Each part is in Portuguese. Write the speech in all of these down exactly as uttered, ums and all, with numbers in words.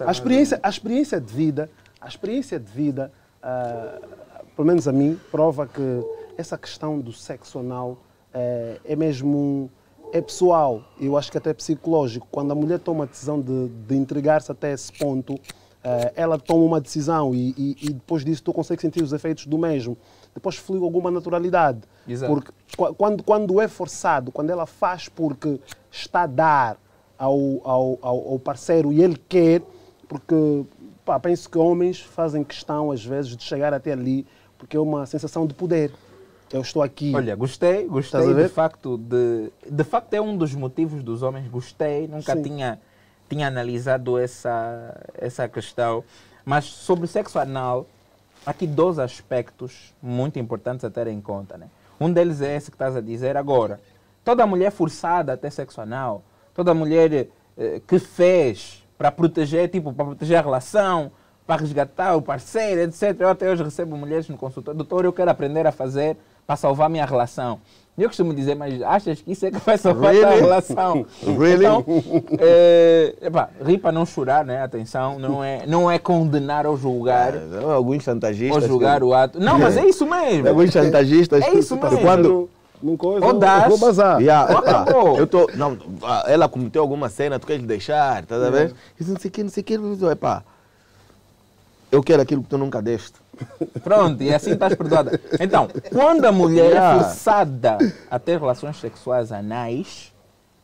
A experiência, a experiência de vida, a experiência de vida, uh, pelo menos a mim, prova que essa questão do sexo anal é, é mesmo é pessoal. Eu acho que até é psicológico. Quando a mulher toma a decisão de, de entregar-se até esse ponto, uh, ela toma uma decisão e, e, e depois disso tu consegues sentir os efeitos do mesmo. Depois flui alguma naturalidade. Exato. Porque quando, quando é forçado, quando ela faz porque está a dar ao, ao, ao parceiro e ele quer, porque pá, penso que homens fazem questão às vezes de chegar até ali porque é uma sensação de poder. Eu estou aqui. Olha, gostei, gostei de facto. De, de facto é um dos motivos dos homens. Gostei, nunca tinha, tinha analisado essa, essa questão. Mas sobre o sexo anal, aqui dois aspectos muito importantes a ter em conta, né? Um deles é esse que estás a dizer agora. Toda mulher forçada a ter sexo anal, toda mulher eh, que fez para proteger, tipo, para proteger a relação, para resgatar o parceiro, etcétera. Eu até hoje recebo mulheres no consultório. Doutor, eu quero aprender a fazer para salvar minha relação. Eu costumo dizer, mas achas que isso é que vai salvar really? a relação? Really? Então, é, epa, rir para não chorar, né? Atenção, não é, não é condenar ou julgar. É, alguns chantagistas. Ou julgar que... o ato. Não, mas é isso mesmo. Alguns chantagistas. É isso mesmo. Quando... Não coisa, ou das, vou bazar. Yeah, opa, eu tô, não, ela cometeu alguma cena, tu queres deixar, tá yeah. vendo? Isso não sei o que, não sei o que, epá. Eu quero aquilo que tu nunca deste. Pronto, e assim estás perdoada. Então, quando a mulher yeah. é forçada a ter relações sexuais anais,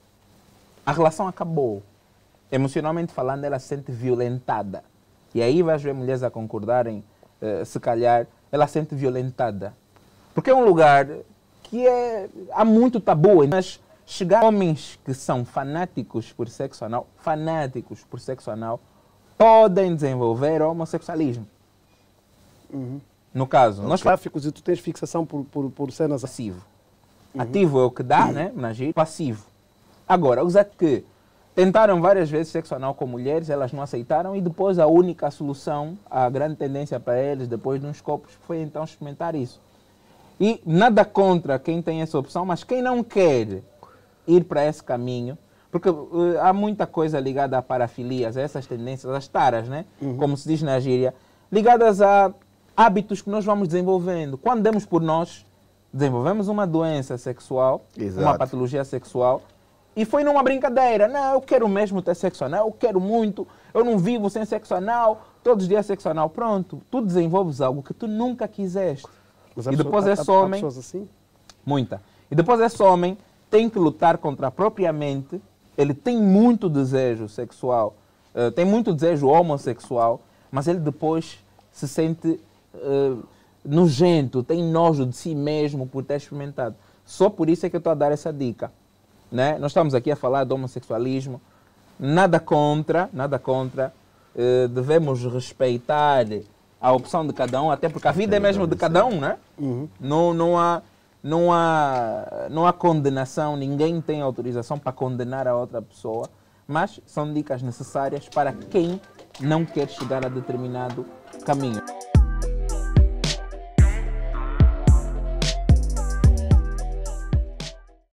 a relação acabou. Emocionalmente falando, ela se sente violentada. E aí vais ver mulheres a concordarem, uh, se calhar, ela se sente violentada. Porque é um lugar que é, há muito tabu. Mas chegar homens que são fanáticos por sexo anal, fanáticos por sexo anal, podem desenvolver homossexualismo. Uhum. No caso, nos nós tráficos e tu tens fixação por, por, por cenas passivo. Uhum. Ativo é o que dá, né? Na gíria, passivo. Agora, os que tentaram várias vezes sexo anal com mulheres, elas não aceitaram e depois a única solução, a grande tendência para eles, depois de uns copos, foi então experimentar isso. E nada contra quem tem essa opção, mas quem não quer ir para esse caminho, porque uh, há muita coisa ligada a parafilias, a essas tendências, as taras, né? Uhum. Como se diz na gíria, ligadas a hábitos que nós vamos desenvolvendo. Quando demos por nós, desenvolvemos uma doença sexual, Exato. uma patologia sexual, e foi numa brincadeira. Não, eu quero mesmo ter sexo anal, eu quero muito, eu não vivo sem sexo anal, todos os dias sexo anal. Pronto, tu desenvolves algo que tu nunca quiseste. Mas e depois há, esse há, homem... há assim? Muita. E depois esse homem tem que lutar contra a própria mente, ele tem muito desejo sexual, uh, tem muito desejo homossexual, mas ele depois se sente uh, nojento, tem nojo de si mesmo por ter experimentado. Só por isso é que eu estou a dar essa dica. Né? Nós estamos aqui a falar de homossexualismo, nada contra, nada contra, uh, devemos respeitar a opção de cada um, até porque a vida é mesmo de cada um, né? Uhum. Não, não há... Não há, não há condenação, ninguém tem autorização para condenar a outra pessoa, mas são dicas necessárias para quem não quer chegar a determinado caminho.